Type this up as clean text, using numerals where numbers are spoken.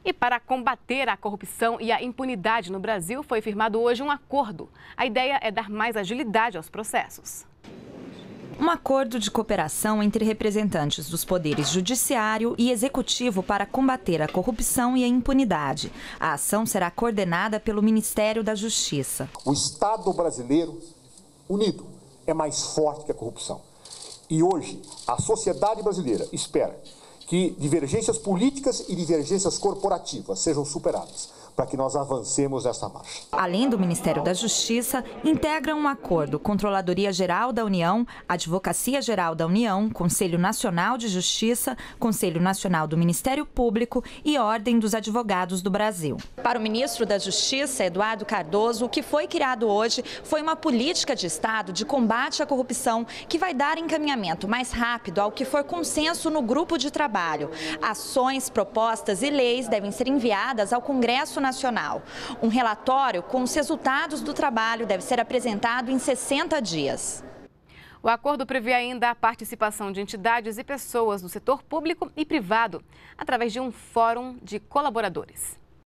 E para combater a corrupção e a impunidade no Brasil, foi firmado hoje um acordo. A ideia é dar mais agilidade aos processos. Um acordo de cooperação entre representantes dos poderes judiciário e executivo para combater a corrupção e a impunidade. A ação será coordenada pelo Ministério da Justiça. O Estado brasileiro, unido, é mais forte que a corrupção. E hoje, a sociedade brasileira espera que divergências políticas e divergências corporativas sejam superadas, para que nós avancemos nessa marcha. Além do Ministério da Justiça, integram um acordo Controladoria Geral da União, Advocacia Geral da União, Conselho Nacional de Justiça, Conselho Nacional do Ministério Público e Ordem dos Advogados do Brasil. Para o ministro da Justiça, Eduardo Cardoso, o que foi criado hoje foi uma política de Estado de combate à corrupção que vai dar encaminhamento mais rápido ao que for consenso no grupo de trabalho. Ações, propostas e leis devem ser enviadas ao Congresso Nacional. Um relatório com os resultados do trabalho deve ser apresentado em 60 dias. O acordo prevê ainda a participação de entidades e pessoas do setor público e privado, através de um fórum de colaboradores.